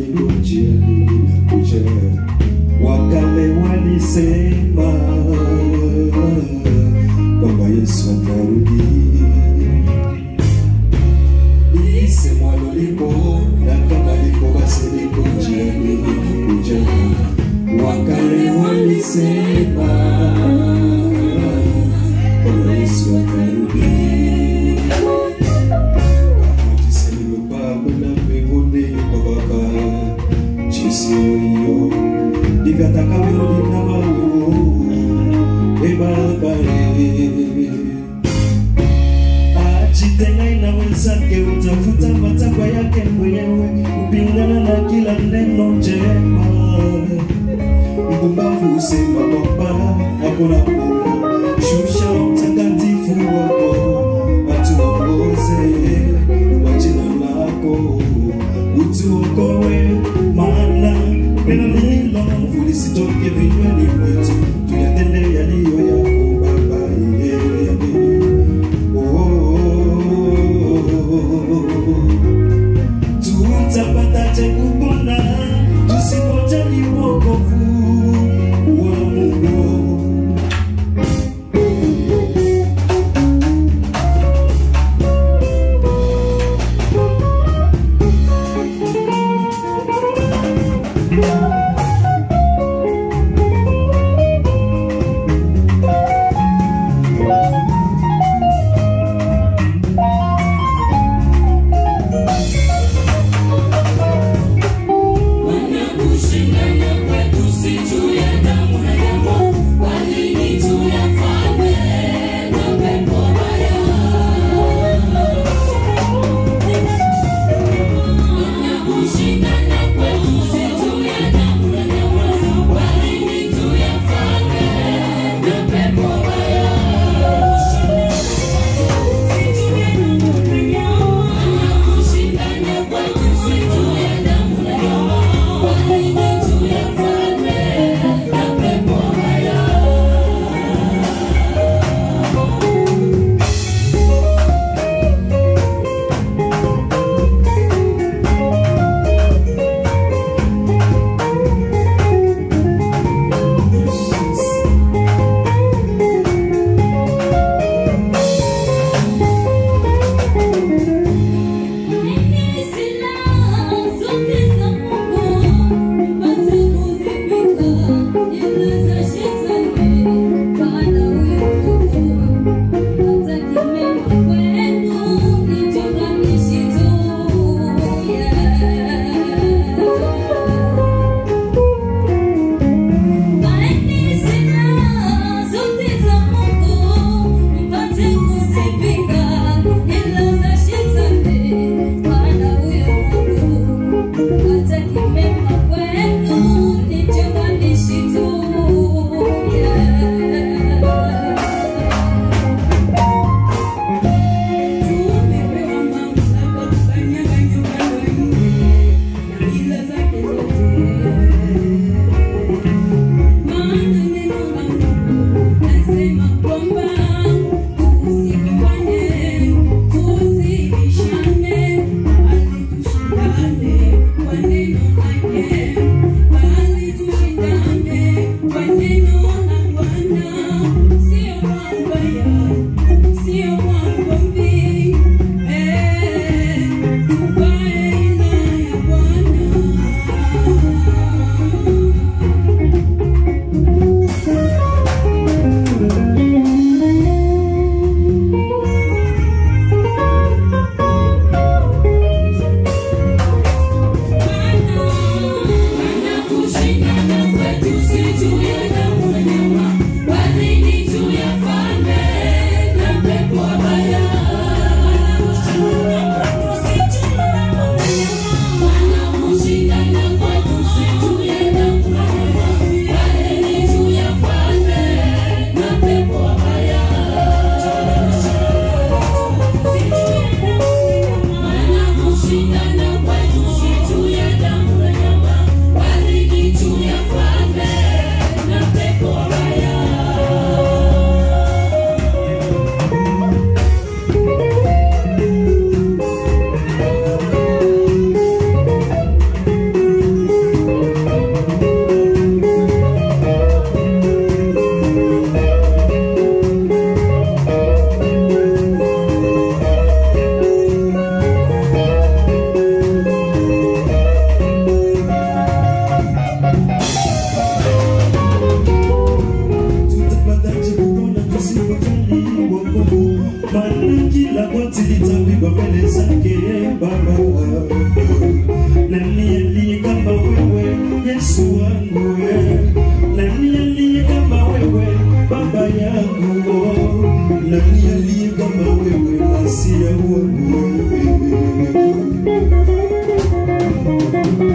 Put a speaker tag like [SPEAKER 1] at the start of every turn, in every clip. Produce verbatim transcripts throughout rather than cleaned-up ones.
[SPEAKER 1] niko njiani nakuja. Wakale walisema kwamba Yesu atarudi. Lisemwalo lipo na kama lipo basi liko njiani nakuja. Wakale walisema kwamba Yesu atarudi. Nikataka wewe na mawe e baba e ajitenga na wenzake utafuta matakwa yake mwenyewe upingana na kila neno njema mpumbavu usema kwamba hakuna Mungu shusha mtakatifu wako atuongoze kwa jina lako utuokoe maana neno hilo lisitoke vinywani mwetu tuyatende yaliyo yako baba yeah. Oh, tutapataje kupona tusipojali wokovu wa Mungu.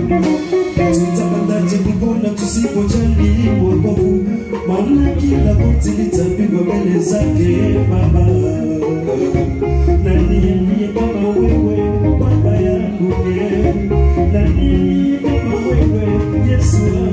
[SPEAKER 1] Tutapandaje kupona tusipojali wokovu, maana kila goti litapigwa mbele zake Baba. Nani aliye kama wewe Baba yangu? Nani aliye kama wewe Yesu?